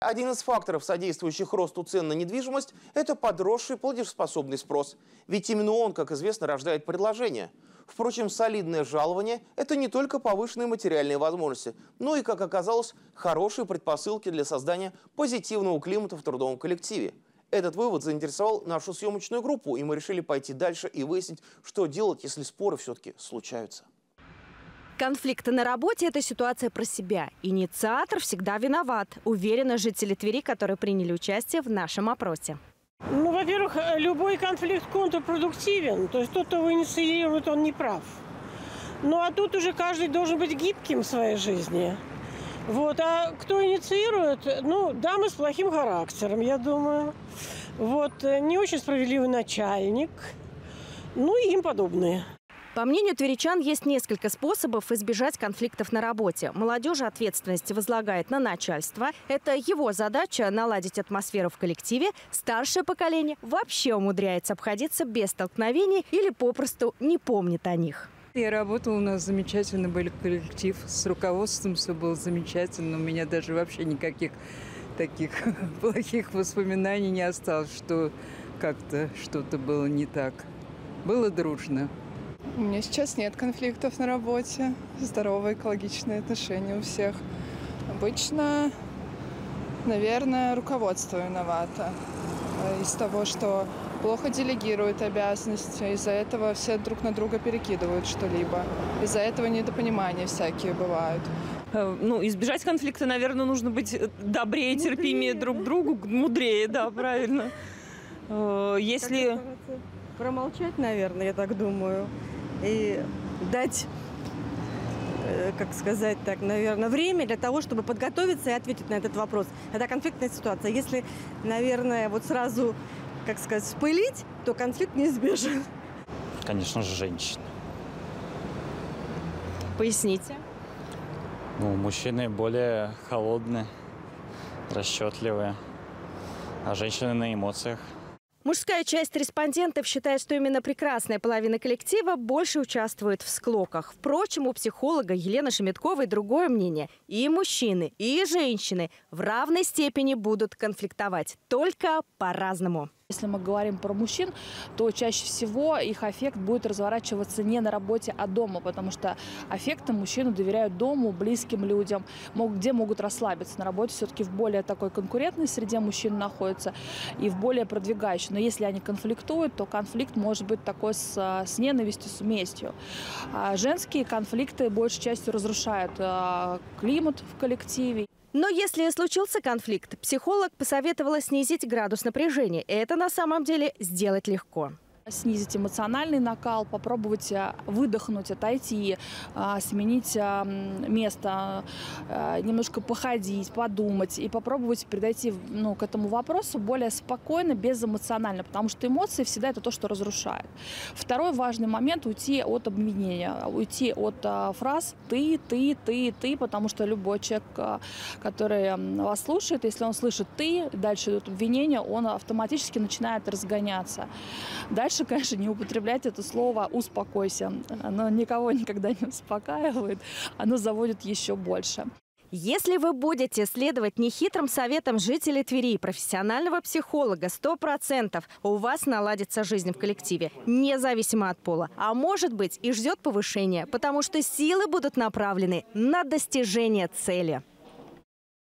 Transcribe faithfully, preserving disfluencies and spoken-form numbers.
Один из факторов, содействующих росту цен на недвижимость, это подросший платежеспособный спрос. Ведь именно он, как известно, рождает предложение. Впрочем, солидное жалование – это не только повышенные материальные возможности, но и, как оказалось, хорошие предпосылки для создания позитивного климата в трудовом коллективе. Этот вывод заинтересовал нашу съемочную группу, и мы решили пойти дальше и выяснить, что делать, если споры все-таки случаются. Конфликты на работе – это ситуация про себя. Инициатор всегда виноват, уверены жители Твери, которые приняли участие в нашем опросе. Ну, во-первых, любой конфликт контрпродуктивен. То есть тот, кто его инициирует, он не прав. Ну, а тут уже каждый должен быть гибким в своей жизни. Вот. А кто инициирует? Ну, дамы с плохим характером, я думаю. Вот. Не очень справедливый начальник. Ну, и им подобные. По мнению тверичан, есть несколько способов избежать конфликтов на работе. Молодежи ответственность возлагает на начальство. Это его задача – наладить атмосферу в коллективе. Старшее поколение вообще умудряется обходиться без столкновений или попросту не помнит о них. Я работала, у нас замечательный был коллектив. С руководством все было замечательно. У меня даже вообще никаких таких плохих воспоминаний не осталось, что как-то что-то было не так. Было дружно. У меня сейчас нет конфликтов на работе. Здоровые, экологичные отношения у всех. Обычно, наверное, руководство виновато. Из того, что плохо делегируют обязанности, из-за этого все друг на друга перекидывают что-либо. Из-за этого недопонимания всякие бывают. Ну, избежать конфликта, наверное, нужно быть добрее, терпимее друг к другу, мудрее, да, правильно. Если... Промолчать, наверное, я так думаю. И дать, как сказать так, наверное, время для того, чтобы подготовиться и ответить на этот вопрос. Это конфликтная ситуация. Если, наверное, вот сразу, как сказать, вспылить, то конфликт неизбежен. Конечно же, женщины. Поясните. Ну, мужчины более холодные, расчетливые, а женщины на эмоциях. Мужская часть респондентов считает, что именно прекрасная половина коллектива больше участвует в склоках. Впрочем, у психолога Елены Шемятковой другое мнение. И мужчины, и женщины в равной степени будут конфликтовать, только по-разному. Если мы говорим про мужчин, то чаще всего их аффект будет разворачиваться не на работе, а дома, потому что аффектом мужчины доверяют дому, близким людям, где могут расслабиться. На работе все-таки в более такой конкурентной среде мужчины находятся и в более продвигающей. Но если они конфликтуют, то конфликт может быть такой с, с ненавистью, с местью. А женские конфликты большей частью разрушают климат в коллективе. Но если случился конфликт, психолог посоветовала снизить градус напряжения. Это на самом деле сделать легко. Снизить эмоциональный накал, попробовать выдохнуть, отойти, сменить место, немножко походить, подумать и попробовать подойти, ну, к этому вопросу более спокойно, безэмоционально, потому что эмоции всегда это то, что разрушает. Второй важный момент – уйти от обвинения, уйти от фраз «ты», «ты», «ты», «ты», потому что любой человек, который вас слушает, если он слышит «ты», дальше идут обвинения, он автоматически начинает разгоняться. Дальше, конечно, не употреблять это слово «успокойся». Оно никого никогда не успокаивает, оно заводит еще больше. Если вы будете следовать нехитрым советам жителей Твери и профессионального психолога, сто процентов у вас наладится жизнь в коллективе, независимо от пола. А может быть и ждет повышения, потому что силы будут направлены на достижение цели.